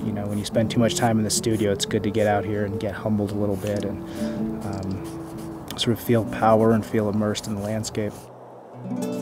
You know, when you spend too much time in the studio, it's good to get out here and get humbled a little bit and sort of feel power and feel immersed in the landscape.